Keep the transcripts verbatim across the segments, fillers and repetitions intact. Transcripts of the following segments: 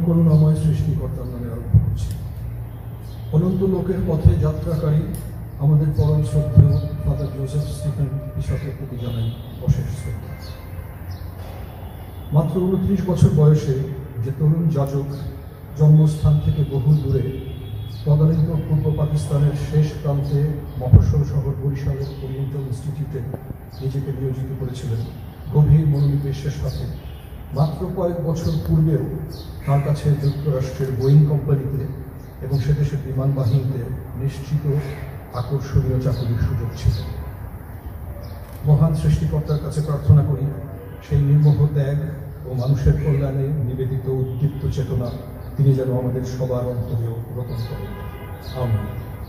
করুণাময় সৃষ্টিকর্তার নামে আরম্ভ করছি। অনন্ত লোকের পথে যাত্রাকারী আমাদের পরম শ্রদ্ধেয় ফাদার জোসেফ স্টিফেন বিশপের প্রতি জানাই অশেষ শ্রদ্ধা। মাত্র উনত্রিশ বছর বয়সে যে তরুণ যাজক জন্মস্থান থেকে বহু দূরে তদানীন্ত পূর্ব পাকিস্তানের শেষ প্রান্তে মফস্বল শহর বরিশালের ওরিয়েন্টাল ইনস্টিটিউটে নিজেকে নিয়োজিত করেছিলেন গভীর মনোনিবেশের সাথে, মাত্র কয়েক বছর পূর্বেও তার কাছে যুক্তরাষ্ট্রের বোয়িং কোম্পানিতে এবং সে দেশের বিমান বাহিনীতে নিশ্চিত আকর্ষণীয় চাকরির সুযোগ ছিল। মহান সৃষ্টিকর্তার কাছে প্রার্থনা করি সেই নির্মোহ ত্যাগ ও মানুষের কল্যাণে নিবেদিত উদ্দীপ্ত চেতনা তিনি যেন আমাদের সবার অন্তরেও রোপণ করেন। আমিন।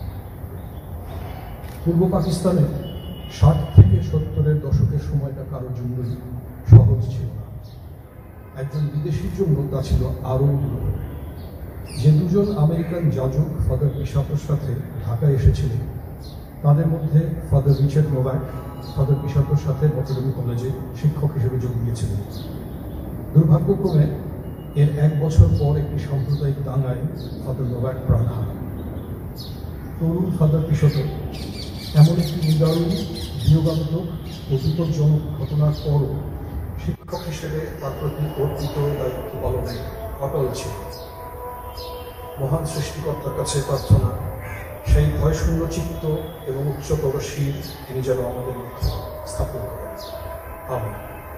পূর্ব পাকিস্তানে ষাট থেকে সত্তরের দশকের সময়টা কারোর জন্যই সহজ ছিল না। একজন বিদেশির জন্য তা ছিল আরও দুরূহ। যে দুজন আমেরিকান যাজক ফাদার বিশপের সাথে ঢাকায় এসেছিলেন তাদের মধ্যে ফাদার রিচার্ড নোভাক ফাদার বিশপের সাথে নটরডেম কলেজে শিক্ষক হিসেবে যোগ দিয়েছিলেন। দুর্ভাগ্যক্রমে এর এক বছর পর একটি সাম্প্রদায়িক দাঙ্গায় ফাদার নোভাক প্রাণ হারান। তরুণ ফাদার বিশপের এমন একটি নিদারুণ বিয়োগান্তক ও বিপজ্জনক ঘটনার পরও শিক্ষক হিসেবে তার প্রতি অর্পিত দায়িত্ব পালনে অটল ছিল। মহান সৃষ্টিকর্তার কাছে প্রার্থনা সেই ভয়শূন্য চিত্ত এবং উচ্চতর শির তিনি যেন আমাদের মধ্যে স্থাপন করেন। আমিন।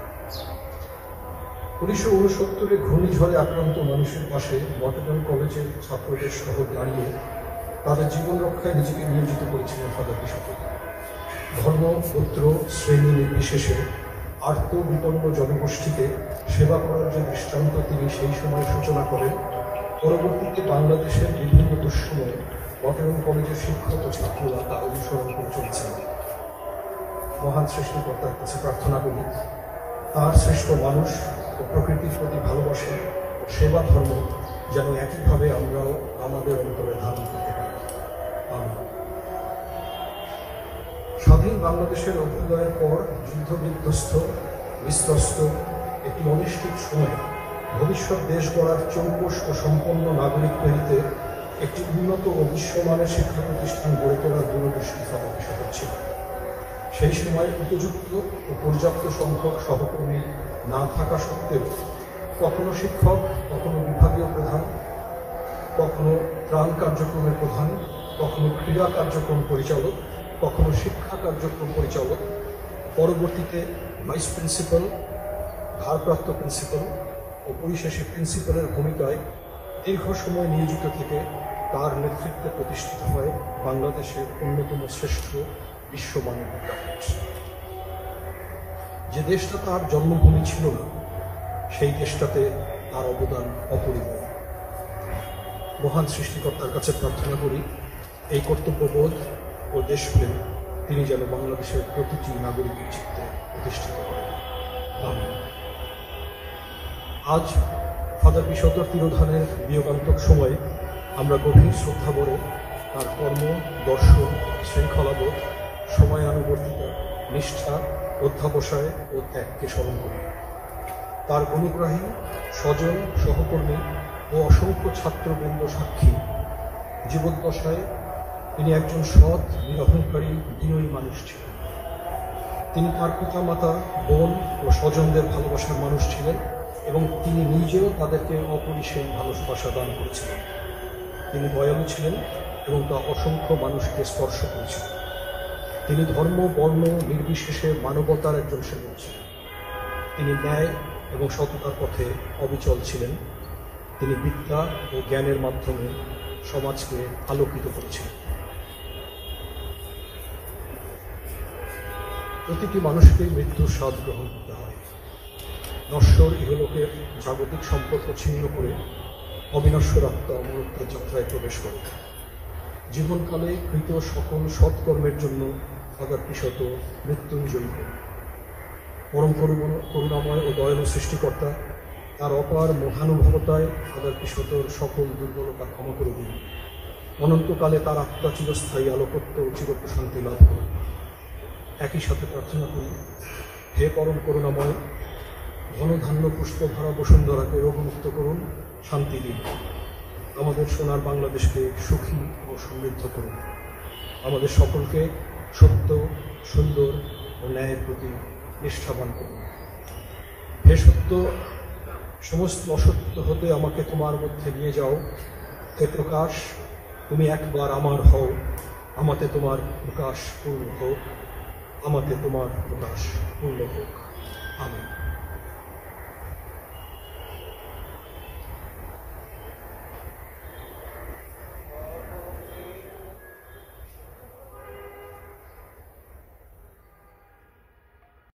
উনিশশো উনসত্তরে ঘূর্ণিঝড়ে আক্রান্ত মানুষের পাশে নটরডেম কলেজের ছাত্রদের সহ দাঁড়িয়ে তাদের জীবন রক্ষায় নিজেকে নিয়োজিত করেছিলেন ফাদার বিশপ। ধর্ম, গোত্র, শ্রেণী নির্বিশেষে আর্ত বিপন্ন জনগোষ্ঠীকে সেবা করার যে দৃষ্টান্ত তিনি সেই সময় সূচনা করেন, পরবর্তীতে বাংলাদেশের বিভিন্ন দুঃসময়ে নটরডেম কলেজের শিক্ষক ও ছাত্ররা তা অনুসরণ করে চলছেন। মহান সৃষ্টিকর্তার কাছে প্রার্থনা করি তার শ্রেষ্ঠ মানুষ ও প্রকৃতির প্রতি ভালোবাসা ও সেবা ধর্ম যেন একইভাবে আমরাও আমাদের অন্তরে ধারণ করতে পারি। আমিন। স্বাধীন বাংলাদেশের অভ্যুদয়ের পর যুদ্ধ বিধ্বস্ত বিধ্বস্ত একটি অনিশ্চিত সময়ে ভবিষ্যৎ দেশ গড়ার চৌকস ও সম্পন্ন নাগরিক তৈরিতে একটি উন্নত ও বিশ্বমানের শিক্ষা প্রতিষ্ঠান গড়ে তোলার দূরদৃষ্টি ফাদার বিশপের ছিল। সেই সময় উপযুক্ত ও পর্যাপ্ত সংখ্যক সহকর্মী না থাকা সত্ত্বেও কখনো শিক্ষক, কখনো বিভাগীয় প্রধান, কখনো ত্রাণ কার্যক্রমের প্রধান, কখনো ক্রীড়া কার্যক্রম পরিচালক, কখনো শিক্ষা কার্যক্রম পরিচালক, পরবর্তীতে ভাইস প্রিন্সিপাল, ভারপ্রাপ্ত প্রিন্সিপাল ও পরিশেষে প্রিন্সিপালের ভূমিকায় দীর্ঘ সময় নিয়োজিত থেকে তার নেতৃত্বে প্রতিষ্ঠিত হয় বাংলাদেশের অন্যতম শ্রেষ্ঠ বিশ্বমানের বিদ্যাপীঠ। যে দেশটা তার জন্মভূমি ছিল না, সেই দেশটাতে তার অবদান অপরিমেয়। মহান সৃষ্টিকর্তার কাছে প্রার্থনা করি এই কর্তব্যবোধ ও দেশপ্রেম তিনি যেন বাংলাদেশের প্রতিটি নাগরিকের চিত্তে প্রতিষ্ঠিত করেন। আমিন। আজ ফাদার বিশপের তিরোধানের বিয়োগান্তক সময়ে আমরা গভীর শ্রদ্ধাভরে তার কর্ম, দর্শন, শৃঙ্খলাবোধ, সময়ানুবর্তিতা, নিষ্ঠা, অধ্যাবসায় ও ত্যাগকে স্মরণ করি। তার অনুগ্রাহী স্বজন, সহকর্মী ও অসংখ্য ছাত্রবৃন্দ সাক্ষী জীবদ্দশায় তিনি একজন সৎ, নিরহংকারী, বিনয়ী মানুষ ছিলেন। তিনি তার পিতামাতা, বোন ও স্বজনদের ভালোবাসার মানুষ ছিলেন এবং তিনি নিজেও তাদেরকে অপরিসীম ভালোবাসা দান করেছিলেন। তিনি দয়ালু ছিলেন এবং তা অসংখ্য মানুষকে স্পর্শ করেছিলেন। তিনি ধর্ম, বর্ণ নির্বিশেষে মানবতার একজন সেবক ছিলেন। তিনি ন্যায় এবং সততার পথে অবিচল ছিলেন। তিনি বিদ্যা ও জ্ঞানের মাধ্যমে সমাজকে আলোকিত করেছিলেন। প্রতিটি মানুষকেই মৃত্যুর স্বাদ গ্রহণ করতে হয়। নশ্বর ইহলোকের জাগতিক সম্পর্ক ছিন্ন করে অবিনশ্বর আত্মা অমরত্বের যাত্রায় প্রবেশ করে। জীবনকালে কৃত সকল সৎকর্মের জন্য ফাদার বিশপ মৃত্যুঞ্জয়ী হন। পরম করুণাময় ও দয়ালু সৃষ্টিকর্তা তার অপার মহানুভবতায় ফাদার বিশপের সকল দুর্বলতা ক্ষমা করে দিন। অনন্তকালে তার আত্মা চিরস্থায়ী আলোকত্ব ও চিরপ্রশান্তি লাভ করুন। একই সাথে প্রার্থনা করি, হে পরম করুণাময়, ঘনধান্য পুষ্পভরা বসুন্ধরাকে রোগমুক্ত করুন, শান্তি দিন। আমাদের সোনার বাংলাদেশকে সুখী ও সমৃদ্ধ করুন। আমাদের সকলকে সত্য, সুন্দর ও ন্যায়ের প্রতি নিষ্ঠাবান করুন। হে সত্য, সমস্ত অসত্য হতে আমাকে তোমার মধ্যে নিয়ে যাও। হে প্রকাশ, তুমি একবার আমার হও। আমাতে তোমার প্রকাশ পূর্ণ হোক। আমাতে তোমার প্রকাশ পূর্ণ হোক। আমিন।